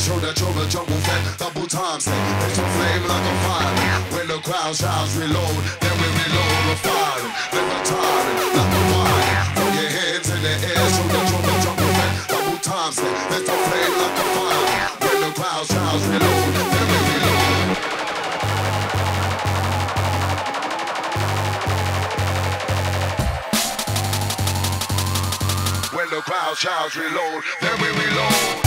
show that you're a jungle vet. Double time say, it's a flame like a fire. When the crowd shouts reload, then we reload, we're firing. Never tiring, like a wire. Throw your hands in the air, show that you're a jungle vet. Double time say, it's a flame like a fire. When the crowd shouts reload, then we reload. When the crowd shouts reload, then we reload.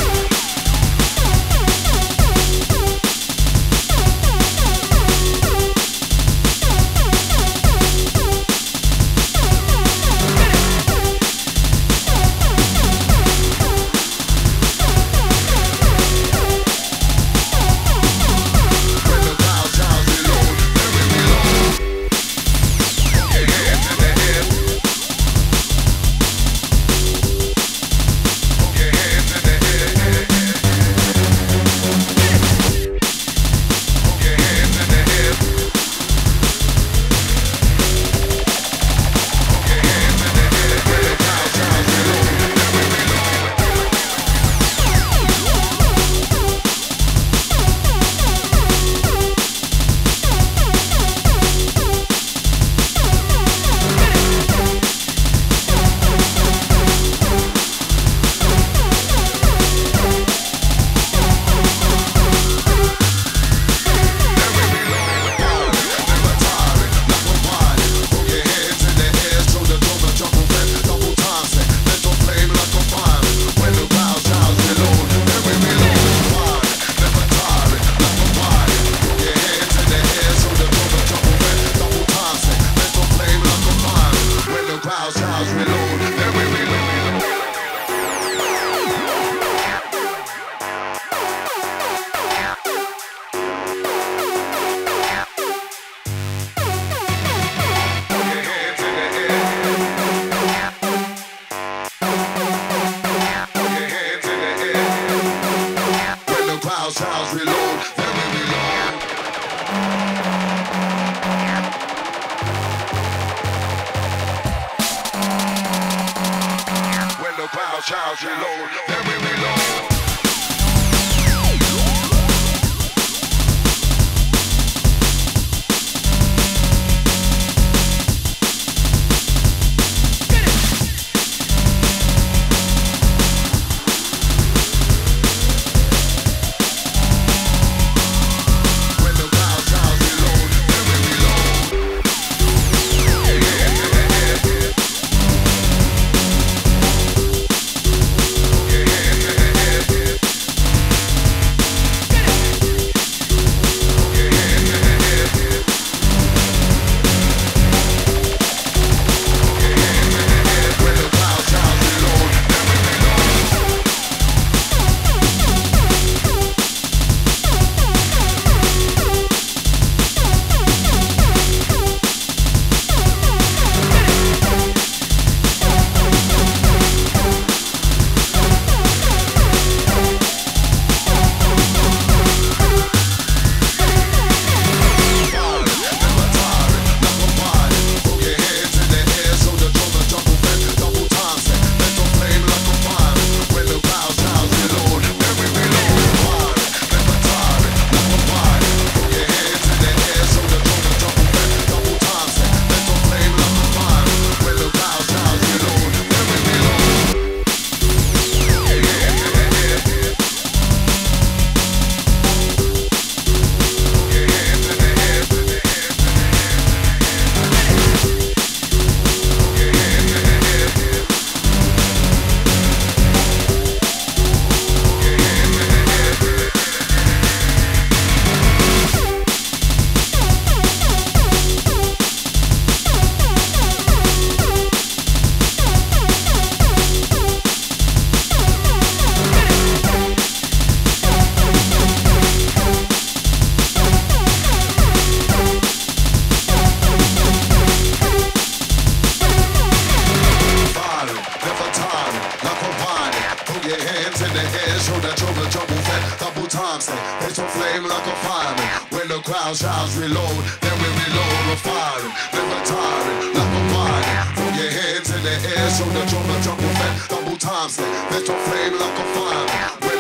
crowd shouts reload, then we reload, we're firing, never tiring, like a wire. Throw your hands in the air, show that you're a jungle vet. Double time step, let your flame like a fire. When the crowd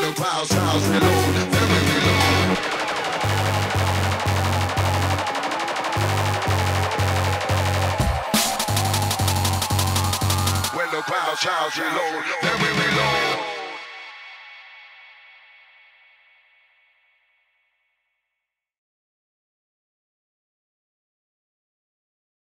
crowd shouts reload, then we reload. When the crowd shouts reload, then we reload.